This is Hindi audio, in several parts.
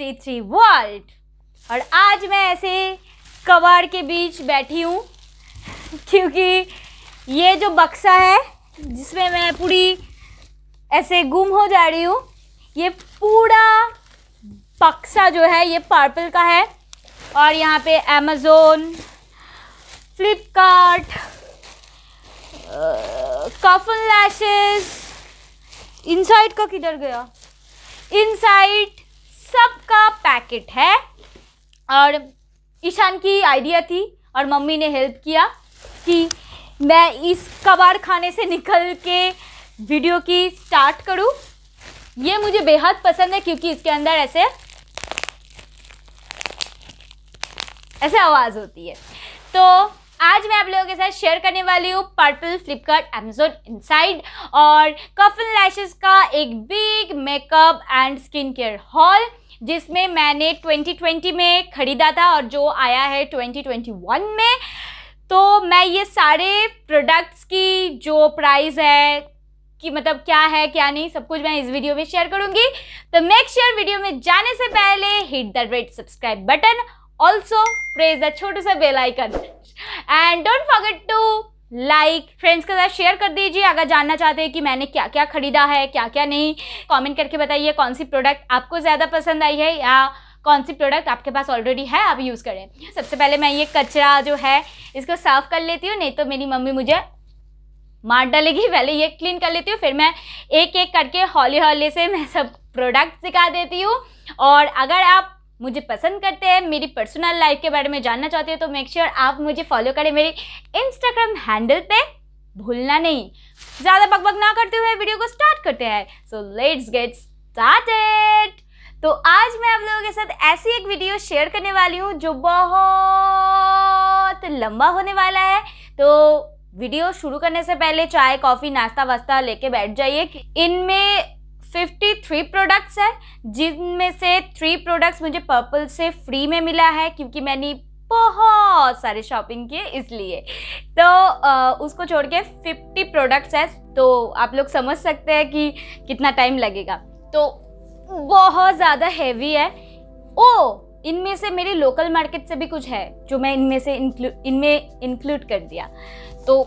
C3 world. और आज मैं ऐसे कबाड़ के बीच बैठी हूँ क्योंकि ये जो बक्सा है जिसमें मैं पूरी ऐसे गुम हो जा रही हूँ, ये पूरा बक्सा जो है ये पर्पल का है। और यहाँ पे अमेज़ोन, फ्लिपकार्ट, कफन लैशेस, इनसाइड का किधर गया, इनसाइड सबका पैकेट है। और ईशान की आइडिया थी और मम्मी ने हेल्प किया कि मैं इस कबाड़ खाने से निकल के वीडियो की स्टार्ट करूं। ये मुझे बेहद पसंद है क्योंकि इसके अंदर ऐसे आवाज़ होती है। तो आज मैं आप लोगों के साथ शेयर करने वाली हूँ पर्पल, फ्लिपकार्ट, अमेज़ॉन इनसाइड और कफन लैशेस का एक big makeup and skin care haul, जिसमें मैंने 2020 में ख़रीदा था और जो आया है 2021 में। तो मैं ये सारे प्रोडक्ट्स की जो प्राइस है कि मतलब क्या है क्या नहीं, सब कुछ मैं इस वीडियो में शेयर करूँगी। तो मेक श्योर वीडियो में जाने से पहले hit the red subscribe button, also press the छोटा सा bell icon and don't forget to like, friends के साथ शेयर कर दीजिए। अगर जानना चाहते हैं कि मैंने क्या क्या ख़रीदा है क्या क्या नहीं, कमेंट करके बताइए कौन सी प्रोडक्ट आपको ज़्यादा पसंद आई है या कौन सी प्रोडक्ट आपके पास ऑलरेडी है आप यूज़ करें। सबसे पहले मैं ये कचरा जो है इसको साफ़ कर लेती हूँ, नहीं तो मेरी मम्मी मुझे मार डालेगी। पहले ये क्लीन कर लेती हूँ, फिर मैं एक एक करके हौली हौली से मैं सब प्रोडक्ट दिखा देती हूँ। और अगर आप मुझे पसंद करते हैं, मेरी पर्सनल लाइफ के बारे में जानना चाहते हो, तो मेक श्योर आप मुझे फॉलो करें मेरे इंस्टाग्राम हैंडल पे, भूलना नहीं। ज़्यादा बकबक ना करते हुए वीडियो को स्टार्ट करते हैं। So let's get started. तो आज मैं आप लोगों के साथ ऐसी एक वीडियो शेयर करने वाली हूँ जो बहुत लंबा होने वाला है। तो वीडियो शुरू करने से पहले चाय, कॉफ़ी, नाश्ता वास्ता लेके बैठ जाइए। इनमें 53 प्रोडक्ट्स है, जिनमें से 3 प्रोडक्ट्स मुझे पर्पल से फ्री में मिला है क्योंकि मैंने बहुत सारे शॉपिंग किए इसलिए। तो उसको छोड़ के 50 प्रोडक्ट्स है, तो आप लोग समझ सकते हैं कि कितना टाइम लगेगा। तो बहुत ज़्यादा हैवी है। इनमें से मेरी लोकल मार्केट से भी कुछ है जो मैं इनमें इंक्लूड कर दिया। तो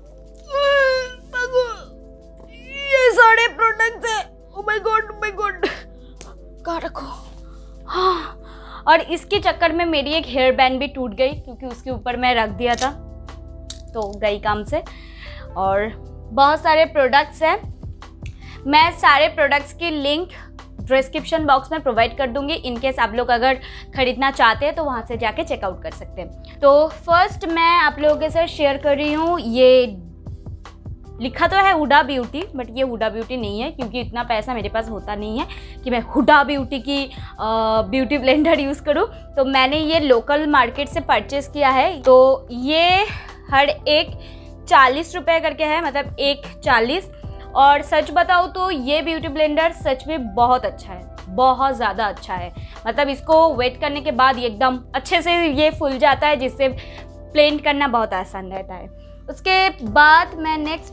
ये सारे प्रोडक्ट्स है। ओ माय गॉड कहाँ रखो। हाँ, और इसके चक्कर में मेरी एक हेयर बैंड भी टूट गई क्योंकि उसके ऊपर मैं रख दिया था, तो गई काम से। और बहुत सारे प्रोडक्ट्स हैं, मैं सारे प्रोडक्ट्स की लिंक डिस्क्रिप्शन बॉक्स में प्रोवाइड कर दूंगी। इनकेस आप लोग अगर ख़रीदना चाहते हैं तो वहाँ से जाके चेकआउट कर सकते हैं। तो फर्स्ट मैं आप लोगों के साथ शेयर कर रही हूँ, ये लिखा तो है हुडा ब्यूटी, बट ये हुडा ब्यूटी नहीं है क्योंकि इतना पैसा मेरे पास होता नहीं है कि मैं हुडा ब्यूटी की ब्यूटी ब्लेंडर यूज़ करूँ। तो मैंने ये लोकल मार्केट से परचेज़ किया है। तो ये हर एक 40 रुपये करके है, मतलब 1.40। और सच बताऊँ तो ये ब्यूटी ब्लेंडर सच में बहुत अच्छा है, बहुत ज़्यादा अच्छा है। मतलब इसको वेट करने के बाद एकदम अच्छे से ये फूल जाता है, जिससे ब्लेंड करना बहुत आसान रहता है। उसके बाद मैं नेक्स्ट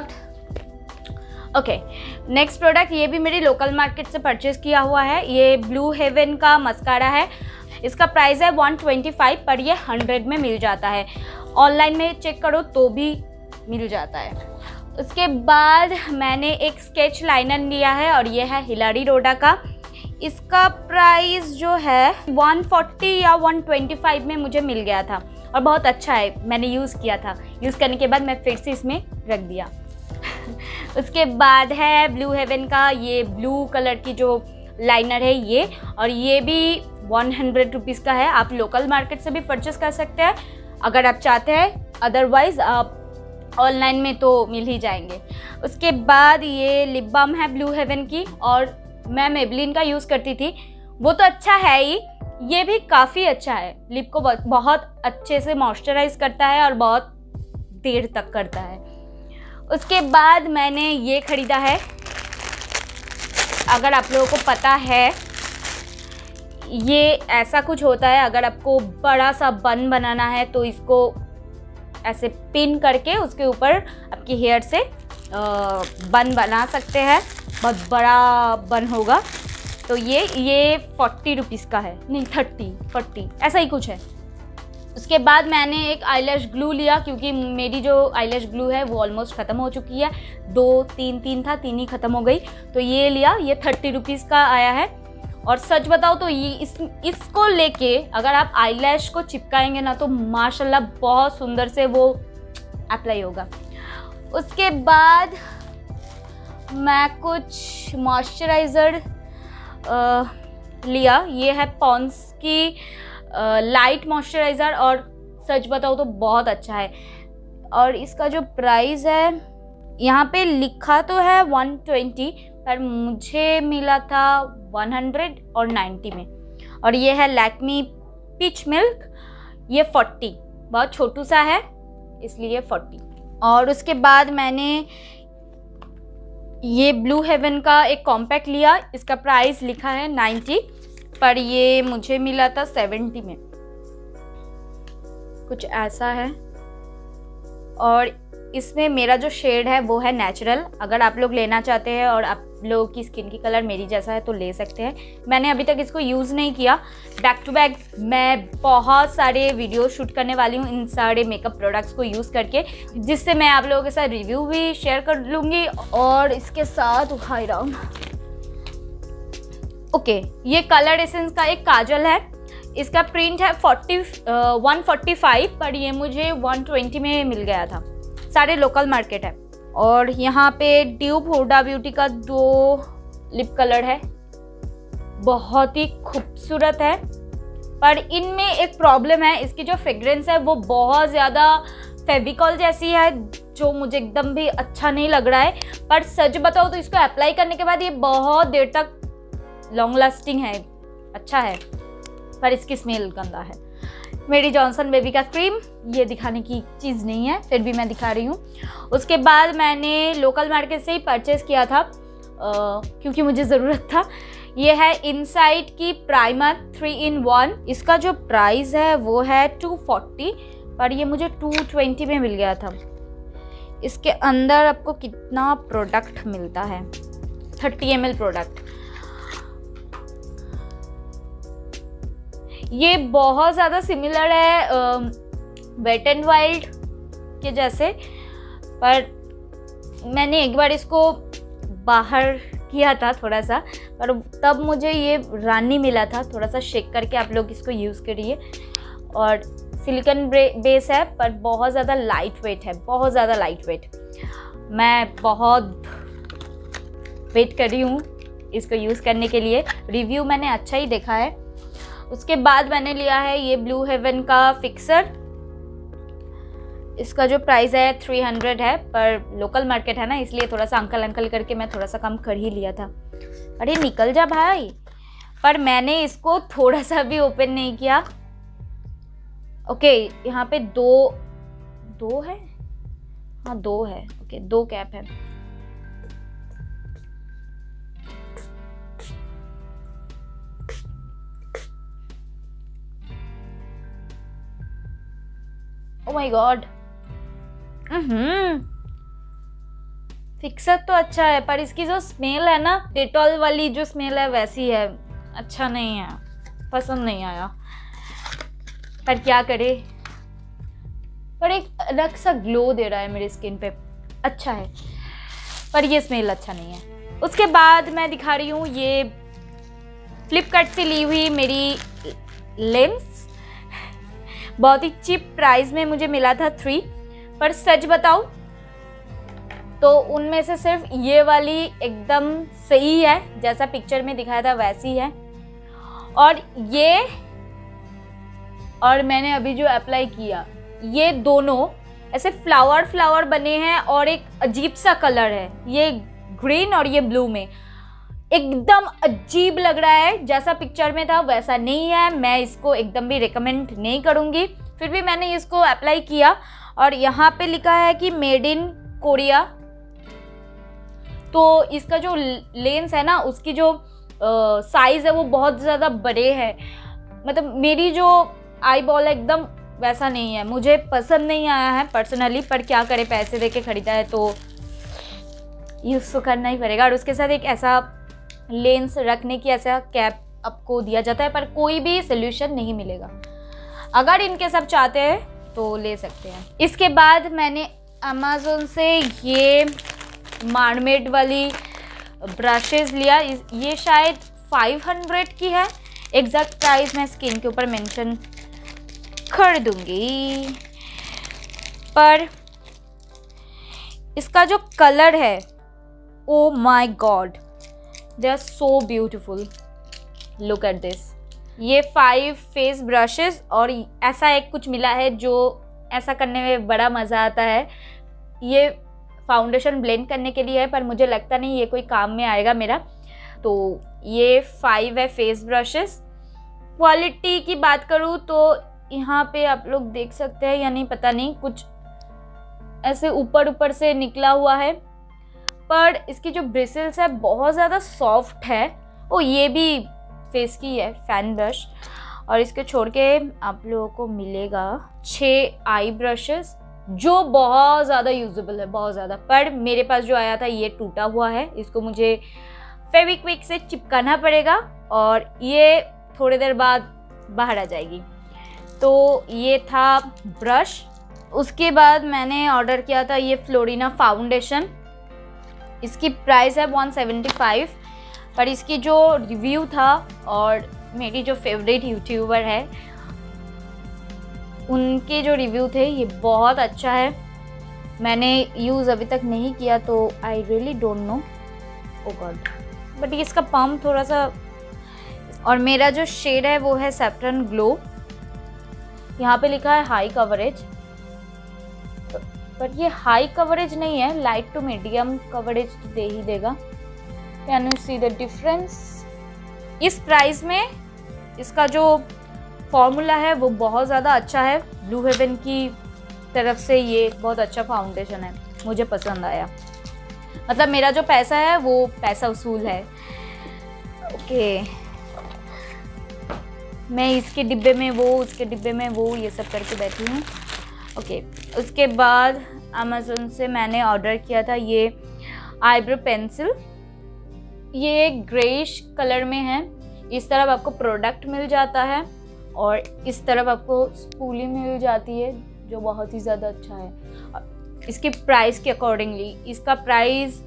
प्रोडक्ट ये भी मेरी लोकल मार्केट से परचेज़ किया हुआ है। ये ब्लू हेवन का मस्कारा है। इसका प्राइस है 125, पर ये 100 में मिल जाता है। ऑनलाइन में चेक करो तो भी मिल जाता है। उसके बाद मैंने एक स्केच लाइनर लिया है और ये है हिलारी रोडा का। इसका प्राइस जो है 140 या 125 में मुझे मिल गया था और बहुत अच्छा है, मैंने यूज़ किया था। यूज़ करने के बाद मैं फिर से इसमें रख दिया। उसके बाद है ब्लू हेवन का ये ब्लू कलर की जो लाइनर है ये, और ये भी 100 रुपीज़ का है। आप लोकल मार्केट से भी परचेस कर सकते हैं अगर आप चाहते हैं, अदरवाइज़ आप ऑनलाइन में तो मिल ही जाएंगे। उसके बाद ये लिप बाम है ब्लू हेवन की, और मैं मेबलिन का यूज़ करती थी, वो तो अच्छा है ही, ये भी काफ़ी अच्छा है। लिप को बहुत अच्छे से मॉइस्चराइज करता है और बहुत देर तक करता है। उसके बाद मैंने ये ख़रीदा है, अगर आप लोगों को पता है ये ऐसा कुछ होता है, अगर आपको बड़ा सा बन बनाना है तो इसको ऐसे पिन करके उसके ऊपर आपकी हेयर से बन बना सकते हैं, बहुत बड़ा बन होगा। तो ये 40 रुपीज़ का है, नहीं 40 ऐसा ही कुछ है। उसके बाद मैंने एक आईलैश ग्लू लिया, क्योंकि मेरी जो आईलैश ग्लू है वो ऑलमोस्ट ख़त्म हो चुकी है। 3 था, 3 ही ख़त्म हो गई, तो ये लिया। ये 30 रुपीज़ का आया है। और सच बताओ तो ये इसको लेके अगर आप आईलैश को चिपकाएंगे ना तो माशाल्लाह बहुत सुंदर से वो अप्लाई होगा। उसके बाद मैं कुछ मॉइस्चराइज़र लिया। ये है पॉन्ड्स की लाइट मॉइस्चराइज़र, और सच बताओ तो बहुत अच्छा है। और इसका जो प्राइस है यहाँ पे लिखा तो है 120, पर मुझे मिला था 190 में। और ये है लैक्मी पीच मिल्क, ये 40, बहुत छोटू सा है इसलिए 40। और उसके बाद मैंने ये ब्लू हेवन का एक कॉम्पैक्ट लिया। इसका प्राइस लिखा है 90, पर ये मुझे मिला था 70 में। कुछ ऐसा है, और इसमें मेरा जो शेड है वो है नेचुरल। अगर आप लोग लेना चाहते हैं और आप लोगों की स्किन की कलर मेरी जैसा है तो ले सकते हैं। मैंने अभी तक इसको यूज़ नहीं किया। बैक टू बैक मैं बहुत सारे वीडियो शूट करने वाली हूँ इन सारे मेकअप प्रोडक्ट्स को यूज़ करके, जिससे मैं आप लोगों के साथ रिव्यू भी शेयर कर लूँगी। और इसके साथ हाय राम, ओके, ये कलर एसेंस का एक काजल है। इसका प्रिंट है 145, पर ये मुझे 120 में मिल गया था। सारे लोकल मार्केट है। और यहाँ पे ड्यूब हुडा ब्यूटी का 2 लिप कलर है, बहुत ही खूबसूरत है। पर इनमें एक प्रॉब्लम है, इसकी जो फ्रेग्रेंस है वो बहुत ज़्यादा फेविकॉल जैसी है, जो मुझे एकदम भी अच्छा नहीं लग रहा है। पर सच बताओ तो इसको अप्लाई करने के बाद ये बहुत देर तक लॉन्ग लास्टिंग है, अच्छा है। पर इसकी स्मेल गंदा है। मेरी जॉनसन बेबी का क्रीम, ये दिखाने की चीज़ नहीं है, फिर भी मैं दिखा रही हूँ। उसके बाद मैंने लोकल मार्केट से ही परचेज़ किया था क्योंकि मुझे ज़रूरत था। ये है इनसाइड की प्राइमर 3 in 1। इसका जो प्राइस है वो है 240, पर ये मुझे 220 में मिल गया था। इसके अंदर आपको कितना प्रोडक्ट मिलता है, 30 ml प्रोडक्ट। ये बहुत ज़्यादा सिमिलर है वेट एंड वाइल्ड के जैसे, पर मैंने एक बार इसको बाहर किया था थोड़ा सा, पर तब मुझे ये रानी मिला था। थोड़ा सा शेक करके आप लोग इसको यूज़ करिए। और सिलिकॉन बेस है, पर बहुत ज़्यादा लाइट वेट है, बहुत ज़्यादा लाइट वेट। मैं बहुत वेट कर रही हूँ इसको यूज़ करने के लिए। रिव्यू मैंने अच्छा ही देखा है। उसके बाद मैंने लिया है ये ब्लू हेवन का फिक्सर। इसका जो प्राइस है 300 है, पर लोकल मार्केट है ना, इसलिए थोड़ा सा अंकल करके मैं थोड़ा सा कम कर ही लिया था। अरे निकल जा भाई। पर मैंने इसको थोड़ा सा भी ओपन नहीं किया। ओके, यहाँ पे दो है, हाँ 2 है। ओके, 2 कैप है। ओ माय गॉड, फिक्सर तो अच्छा है, पर इसकी जो स्मेल है ना, डेटॉल वाली जो स्मेल है वैसी है, अच्छा नहीं है, पसंद नहीं आया। पर क्या करे, पर एक अलग सा ग्लो दे रहा है मेरी स्किन पे, अच्छा है, पर ये स्मेल अच्छा नहीं है। उसके बाद मैं दिखा रही हूँ ये फ्लिपकार्ट से ली हुई मेरी लेंस। बहुत ही चीप प्राइस में मुझे मिला था 3, पर सच बताऊं तो उनमें से सिर्फ ये वाली एकदम सही है, जैसा पिक्चर में दिखाया था वैसी है। और ये, और मैंने अभी जो अप्लाई किया, ये दोनों ऐसे फ्लावर बने हैं और एक अजीब सा कलर है, ये ग्रीन और ये ब्लू में, एकदम अजीब लग रहा है। जैसा पिक्चर में था वैसा नहीं है। मैं इसको एकदम भी रिकमेंड नहीं करूँगी। फिर भी मैंने इसको अप्लाई किया, और यहाँ पे लिखा है कि मेड इन कोरिया। तो इसका जो लेंस है ना, उसकी जो साइज़ है वो बहुत ज़्यादा बड़े है। मतलब मेरी जो आई बॉल है एकदम वैसा नहीं है, मुझे पसंद नहीं आया है पर्सनली। पर क्या करे, पैसे दे के ख़रीदा है तो यूज़ तो करना ही पड़ेगा। और उसके साथ एक ऐसा लेंस रखने की ऐसा कैप आपको दिया जाता है, पर कोई भी सोल्यूशन नहीं मिलेगा। अगर इनके सब चाहते हैं तो ले सकते हैं। इसके बाद मैंने अमेज़न से ये मरमेड वाली ब्रशेज़ लिया। ये शायद 500 की है। एग्जैक्ट प्राइस मैं स्क्रीन के ऊपर मेंशन कर दूंगी। पर इसका जो कलर है, oh my God, they are so beautiful. Look at this. ये 5 फेस ब्रशेस और ऐसा एक कुछ मिला है जो ऐसा करने में बड़ा मज़ा आता है। ये फाउंडेशन ब्लेंड करने के लिए है, पर मुझे लगता नहीं ये कोई काम में आएगा मेरा। तो ये 5 है फेस ब्रशेस। क्वालिटी की बात करूँ तो यहाँ पे आप लोग देख सकते हैं या नहीं पता नहीं, कुछ ऐसे ऊपर से निकला हुआ है, पर इसकी जो ब्रिसल्स है बहुत ज़्यादा सॉफ्ट है। ओ ये भी फेस की है फैन ब्रश। और इसके छोड़ के आप लोगों को मिलेगा 6 आई ब्रशेस जो बहुत ज़्यादा यूजेबल है, बहुत ज़्यादा। पर मेरे पास जो आया था ये टूटा हुआ है, इसको मुझे फेविक्विक से चिपकाना पड़ेगा और ये थोड़ी देर बाद बाहर आ जाएगी। तो ये था ब्रश। उसके बाद मैंने ऑर्डर किया था ये फ्लोरिना फाउंडेशन। इसकी प्राइस है 175, पर इसकी जो रिव्यू था और मेरी जो फेवरेट यूट्यूबर है उनके जो रिव्यू थे, ये बहुत अच्छा है। मैंने यूज़ अभी तक नहीं किया तो I really don't know, oh God. But इसका पम्प थोड़ा सा, और मेरा जो शेड है वो है सैफ्रन ग्लो। यहाँ पे लिखा है हाई कवरेज, पर ये हाई कवरेज नहीं है, लाइट टू मीडियम कवरेज तो दे ही देगा। Can you see the difference? इस प्राइस में इसका जो फॉर्मूला है वो बहुत ज़्यादा अच्छा है। ब्लू हेवन की तरफ से ये बहुत अच्छा फाउंडेशन है, मुझे पसंद आया। मतलब मेरा जो पैसा है वो पैसा वसूल है। ओके, मैं इसके डिब्बे में वो, उसके डिब्बे में वो, ये सब करके बैठी हूँ। ओके, उसके बाद अमेज़न से मैंने ऑर्डर किया था ये आईब्रो पेंसिल। ये ग्रेइश कलर में है। इस तरफ आपको प्रोडक्ट मिल जाता है और इस तरफ आपको स्पूली मिल जाती है, जो बहुत ही ज़्यादा अच्छा है। इसकी प्राइस के अकॉर्डिंगली इसका प्राइस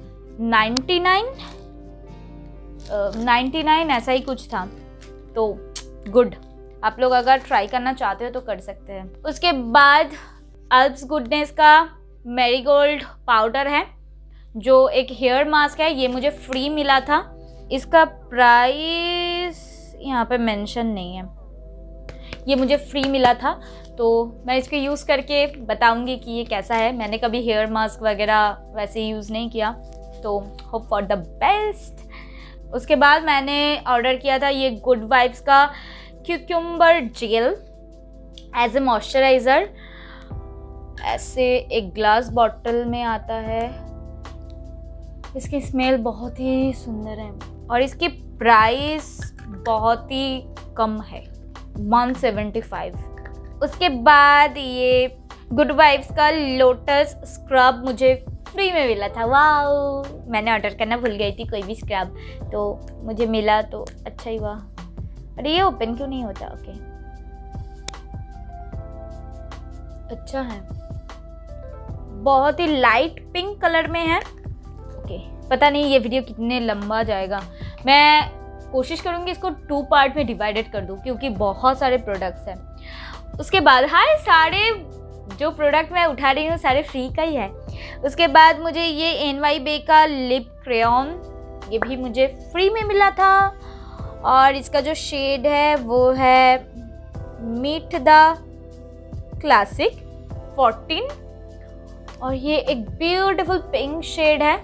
99 ऐसा ही कुछ था। तो गुड, आप लोग अगर ट्राई करना चाहते हो तो कर सकते हैं। उसके बाद अल्प्स गुडनेस का मैरीगोल्ड पाउडर है, जो एक हेयर मास्क है। ये मुझे फ्री मिला था। इसका प्राइस यहाँ पे मेंशन नहीं है, ये मुझे फ्री मिला था। तो मैं इसको यूज़ करके बताऊंगी कि ये कैसा है। मैंने कभी हेयर मास्क वगैरह वैसे यूज़ नहीं किया, तो होप फॉर द बेस्ट। उसके बाद मैंने ऑर्डर किया था ये गुड वाइब्स का cucumber gel as a moisturiser. ऐसे एक ग्लास बॉटल में आता है। इसकी स्मेल बहुत ही सुंदर है और इसकी प्राइस बहुत ही कम है, 175। उसके बाद ये गुड वाइब्स का लोटस स्क्रब मुझे फ्री में मिला था। वाह, मैंने ऑर्डर करना भूल गई थी कोई भी स्क्रब, तो मुझे मिला तो अच्छा ही हुआ। अरे ये ओपन क्यों नहीं होता? ओके, अच्छा है, बहुत ही लाइट पिंक कलर में है। ओके, पता नहीं ये वीडियो कितने लंबा जाएगा। मैं कोशिश करूँगी इसको 2 पार्ट में डिवाइडेड कर दूँ, क्योंकि बहुत सारे प्रोडक्ट्स हैं। उसके बाद सारे जो प्रोडक्ट मैं उठा रही हूँ सारे फ्री का ही है। उसके बाद मुझे ये NYB का लिप क्रेयॉन, ये भी मुझे फ्री में मिला था। और इसका जो शेड है वो है मीट द क्लासिक 14, और ये एक ब्यूटीफुल पिंक शेड है,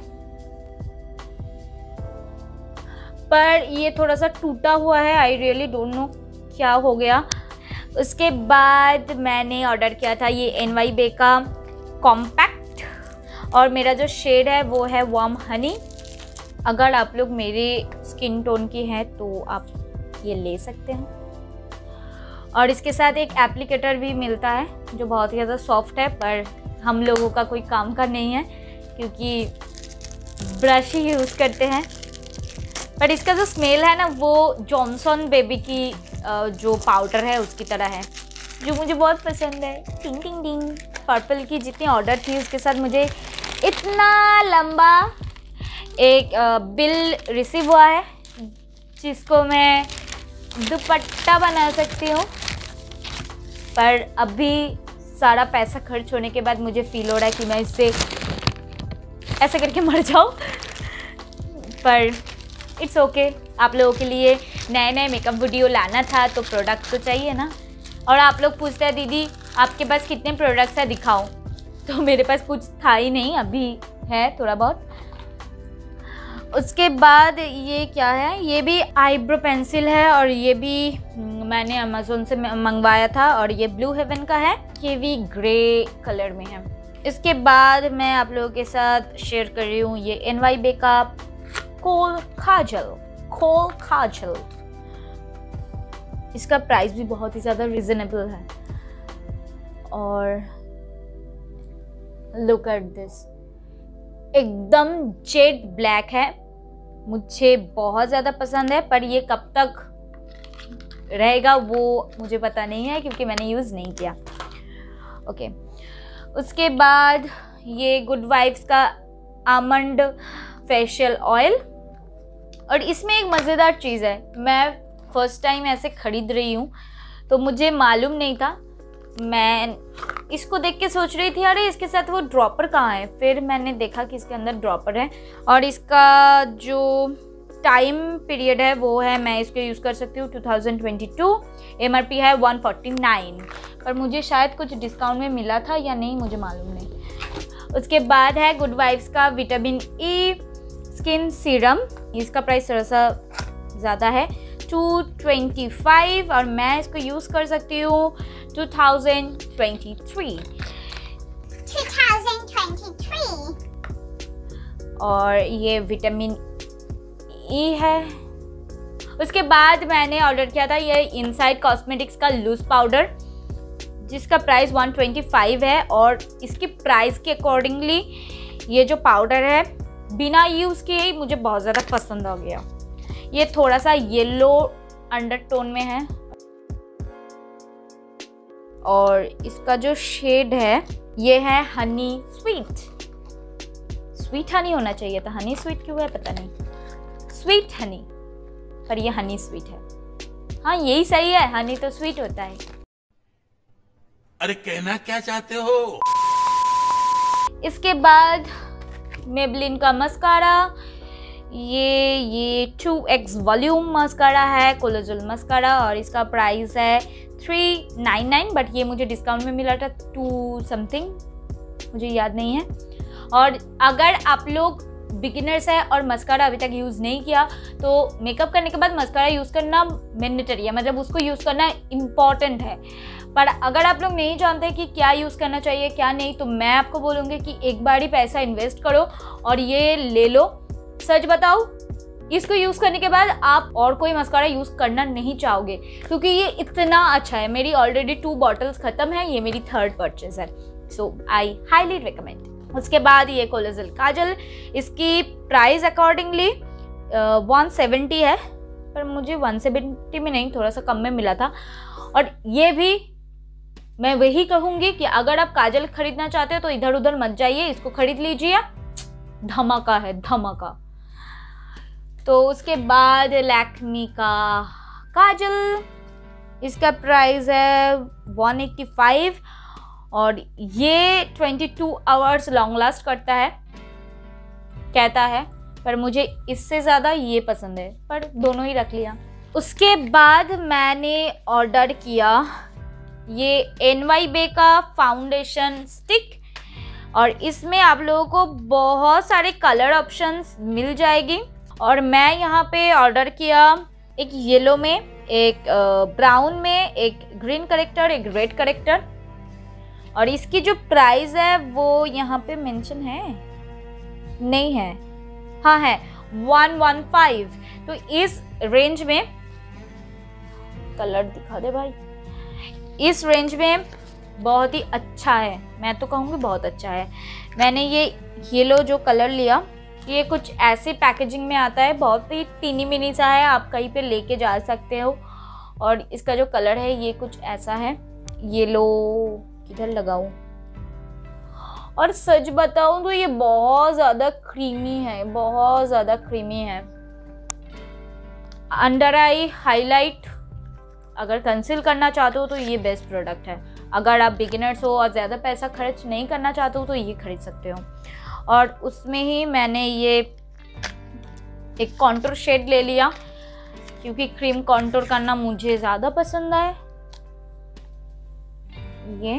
पर ये थोड़ा सा टूटा हुआ है। आई रियली डोंट नो क्या हो गया। उसके बाद मैंने ऑर्डर किया था ये NYB का कॉम्पैक्ट, और मेरा जो शेड है वो है वार्म हनी। अगर आप लोग मेरे स्किन टोन की हैं तो आप ये ले सकते हैं। और इसके साथ एक एप्लीकेटर भी मिलता है जो बहुत ही ज़्यादा सॉफ्ट है, पर हम लोगों का कोई काम का नहीं है क्योंकि ब्रश ही यूज़ करते हैं। पर इसका जो स्मेल है ना वो जॉनसन बेबी की जो पाउडर है उसकी तरह है, जो मुझे बहुत पसंद है। टिंग टिंग टिंग। पर्पल की जितनी ऑर्डर थी उसके साथ मुझे इतना लंबा एक बिल रिसीव हुआ है जिसको मैं दुपट्टा बना सकती हूँ। पर अभी सारा पैसा खर्च होने के बाद मुझे फील हो रहा है कि मैं इससे ऐसे करके मर जाऊँ, पर इट्स ओके। आप लोगों के लिए नए नए मेकअप वीडियो लाना था तो प्रोडक्ट तो चाहिए ना। और आप लोग पूछते हैं दीदी आपके पास कितने प्रोडक्ट्स है दिखाओ, तो मेरे पास कुछ था ही नहीं, अभी है थोड़ा बहुत। उसके बाद ये क्या है, ये भी आईब्रो पेंसिल है और ये भी मैंने अमेज़ोन से मंगवाया था और ये ब्लू हेवन का है, ये भी ग्रे कलर में है। इसके बाद मैं आप लोगों के साथ शेयर कर रही हूँ ये NYB का कोल काजल। इसका प्राइस भी बहुत ही ज़्यादा रिजनेबल है और लुक एट दिस, एकदम जेड ब्लैक है, मुझे बहुत ज़्यादा पसंद है। पर ये कब तक रहेगा वो मुझे पता नहीं है क्योंकि मैंने यूज़ नहीं किया। ओके, उसके बाद ये गुड वाइब्स का आमंड फेशियल ऑयल, और इसमें एक मज़ेदार चीज़ है, मैं फ़र्स्ट टाइम ऐसे ख़रीद रही हूँ तो मुझे मालूम नहीं था। मैं इसको देख के सोच रही थी अरे इसके साथ वो ड्रॉपर कहाँ है, फिर मैंने देखा कि इसके अंदर ड्रॉपर है और इसका जो टाइम पीरियड है वो है, मैं इसको यूज़ कर सकती हूँ 2022। MRP है 149, पर मुझे शायद कुछ डिस्काउंट में मिला था या नहीं मुझे मालूम नहीं। उसके बाद है गुड वाइब्स का विटामिन E स्किन सीरम, इसका प्राइस थोड़ा सा ज़्यादा है 225 और मैं इसको यूज़ कर सकती हूँ 2023। और ये विटामिन E है। उसके बाद मैंने ऑर्डर किया था ये इनसाइड कॉस्मेटिक्स का लूज पाउडर जिसका प्राइस 125 है और इसकी प्राइस के अकॉर्डिंगली ये जो पाउडर है बिना यूज़ किए ही मुझे बहुत ज़्यादा पसंद आ गया। ये थोड़ा सा येलो अंडरटोन में है और इसका जो शेड है ये है हनी स्वीट हनी होना चाहिए था, हनी स्वीट क्यों है पता नहीं, स्वीट हनी, पर ये हनी स्वीट है। हाँ यही सही है, हनी तो स्वीट होता है। अरे कहना क्या चाहते हो? इसके बाद मेबलिन का मस्कारा, ये 2x वॉल्यूम मस्कारा है, कोलोजल मस्कारा और इसका प्राइस है 399, बट ये मुझे डिस्काउंट में मिला था 2 समथिंग, मुझे याद नहीं है। और अगर आप लोग बिगिनर्स है और मस्कारा अभी तक यूज़ नहीं किया तो मेकअप करने के बाद मस्कारा यूज़ करना मैंडेटरी है, मतलब उसको यूज़ करना इम्पॉर्टेंट है। पर अगर आप लोग नहीं जानते कि क्या यूज़ करना चाहिए क्या नहीं, तो मैं आपको बोलूँगी कि एक बार ही पैसा इन्वेस्ट करो और ये ले लो। सच बताओ, इसको यूज़ करने के बाद आप और कोई मस्कारा यूज़ करना नहीं चाहोगे क्योंकि ये इतना अच्छा है। मेरी ऑलरेडी 2 बॉटल्स ख़त्म है, ये मेरी 3rd परचेज है, सो आई हाईली रिकमेंड। उसके बाद ये कोलोजल काजल, इसकी प्राइस अकॉर्डिंगली 170 है, पर मुझे 170 में नहीं थोड़ा सा कम में मिला था। और ये भी मैं वही कहूँगी कि अगर आप काजल खरीदना चाहते हो तो इधर उधर मत जाइए, इसको खरीद लीजिए, धमाका है धमाका। तो उसके बाद लैक्मी का काजल, इसका प्राइस है 185 और ये 22 आवर्स लॉन्ग लास्ट करता है कहता है, पर मुझे इससे ज़्यादा ये पसंद है, पर दोनों ही रख लिया। उसके बाद मैंने ऑर्डर किया ये NYB का फाउंडेशन स्टिक और इसमें आप लोगों को बहुत सारे कलर ऑप्शंस मिल जाएगी। और मैं यहाँ पे ऑर्डर किया एक येलो में, एक ब्राउन में, एक ग्रीन करेक्टर, एक रेड करेक्टर। और इसकी जो प्राइस है वो यहाँ पे मेंशन है नहीं है, हाँ है 115। तो इस रेंज में कलर दिखा दे भाई, इस रेंज में बहुत ही अच्छा है, मैं तो कहूँगी बहुत अच्छा है। मैंने ये येलो जो कलर लिया ये कुछ ऐसी पैकेजिंग में आता है, बहुत ही टीनी मिनी सा है, आप कहीं पे लेके जा सकते हो। और इसका जो कलर है ये कुछ ऐसा है, ये लो किधर लगाऊं। और सच बताऊं तो ये बहुत ज़्यादा क्रीमी है, बहुत ज़्यादा क्रीमी है। अंडर आई हाईलाइट अगर कंसील करना चाहते हो तो ये बेस्ट प्रोडक्ट है। अगर आप बिगिनर्स हो और ज़्यादा पैसा खर्च नहीं करना चाहते हो तो ये खरीद सकते हो। और उसमें ही मैंने ये एक कॉन्टूर शेड ले लिया, क्योंकि क्रीम कॉन्टूर करना मुझे ज़्यादा पसंद है। ये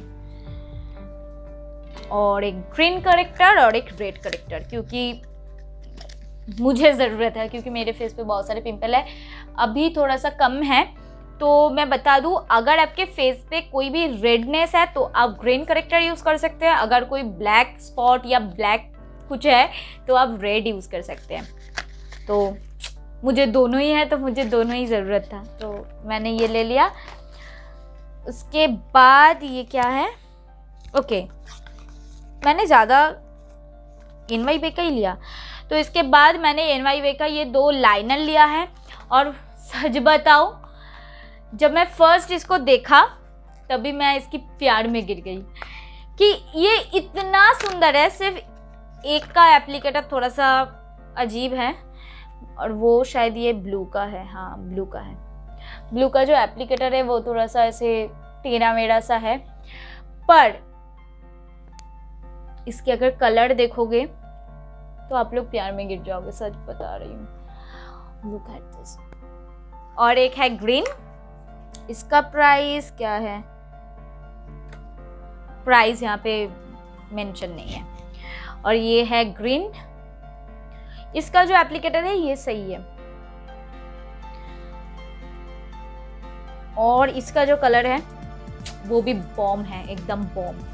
और एक ग्रीन करेक्टर और एक रेड करेक्टर, क्योंकि मुझे ज़रूरत है, क्योंकि मेरे फेस पे बहुत सारे पिंपल है, अभी थोड़ा सा कम है। तो मैं बता दूं, अगर आपके फेस पे कोई भी रेडनेस है तो आप ग्रीन करेक्टर यूज़ कर सकते हैं। अगर कोई ब्लैक स्पॉट या ब्लैक कुछ है तो आप रेड यूज़ कर सकते हैं। तो मुझे दोनों ही है, तो मुझे दोनों ही ज़रूरत था, तो मैंने ये ले लिया। उसके बाद ये क्या है, ओके मैंने ज़्यादा NYB का ही लिया। तो इसके बाद मैंने NYB का ये 2 लाइनर लिया है। और सच बताऊं, जब मैं फर्स्ट इसको देखा तभी मैं इसकी प्यार में गिर गई कि ये इतना सुंदर है। सिर्फ एक का एप्लीकेटर थोड़ा सा अजीब है, और वो शायद ये ब्लू का है, हाँ ब्लू का है। ब्लू का जो एप्लीकेटर है वो थोड़ा सा ऐसे टेढ़ा मेढ़ा सा है, पर इसके अगर कलर देखोगे तो आप लोग प्यार में गिर जाओगे, सच बता रही हूँ। Look at this. और एक है ग्रीन, इसका प्राइस क्या है, प्राइस यहाँ पे मेंशन नहीं है। और ये है ग्रीन, इसका जो एप्लीकेटर है ये सही है। और इसका जो कलर है वो भी बॉम है, एकदम बॉम।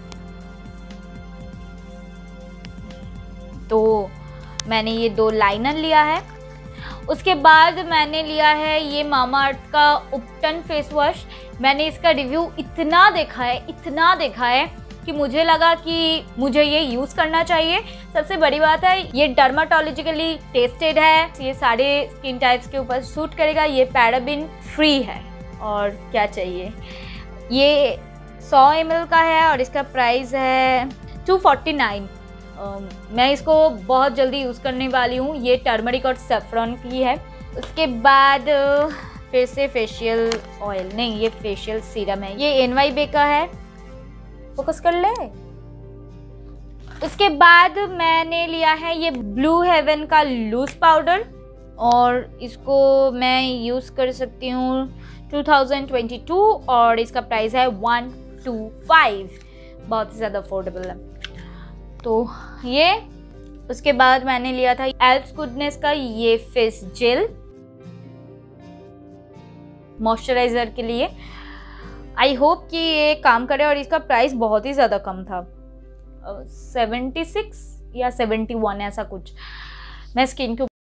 तो मैंने ये 2 लाइनर लिया है। उसके बाद मैंने लिया है ये मामाअर्थ का उपटन फेस वॉश। मैंने इसका रिव्यू इतना देखा है कि मुझे लगा कि मुझे ये यूज़ करना चाहिए। सबसे बड़ी बात है, ये डर्माटोलॉजिकली टेस्टेड है, ये सारे स्किन टाइप्स के ऊपर सूट करेगा, ये पैराबिन फ्री है, और क्या चाहिए। ये 100 ml का है और इसका प्राइस है 249। मैं इसको बहुत जल्दी यूज़ करने वाली हूँ। ये टर्मरिक और सेफ्रॉन की है। उसके बाद फिर से फेशियल ऑयल, नहीं ये फेशियल सीरम है, ये NYB का है, फोकस कर ले। उसके बाद मैंने लिया है ये ब्लू हेवन का लूज पाउडर, और इसको मैं यूज़ कर सकती हूँ 2022, और इसका प्राइस है 125, बहुत ही ज़्यादा अफोर्डेबल है। तो ये, उसके बाद मैंने लिया था एल्फ गुडनेस का ये फेस जेल मॉइस्चराइजर के लिए। आई होप कि ये काम करे, और इसका प्राइस बहुत ही ज़्यादा कम था, 76 या 71 ऐसा कुछ। मैं स्किन के